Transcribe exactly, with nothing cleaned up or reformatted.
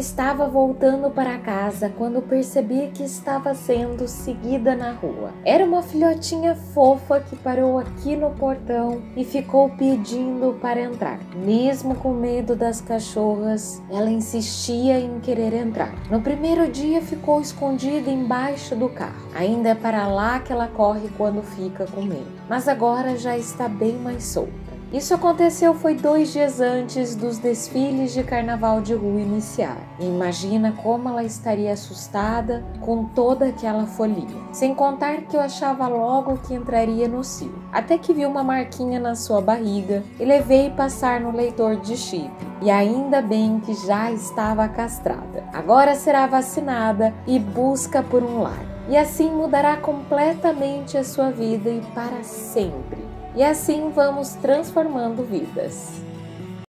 estava voltando para casa quando percebi que estava sendo seguida na rua. Era uma filhotinha fofa que parou aqui no portão e ficou pedindo para entrar. Mesmo com medo das cachorras, ela insistia em querer entrar. No primeiro dia ficou escondida embaixo do carro. Ainda é para lá que ela corre quando fica com medo. Mas agora já está bem mais solta. Isso aconteceu foi dois dias antes dos desfiles de carnaval de rua iniciar. E imagina como ela estaria assustada com toda aquela folia. Sem contar que eu achava logo que entraria no cio. Até que vi uma marquinha na sua barriga e levei passar no leitor de chip. E ainda bem que já estava castrada. Agora será vacinada e busca por um lar. E assim mudará completamente a sua vida e para sempre. E assim vamos transformando vidas.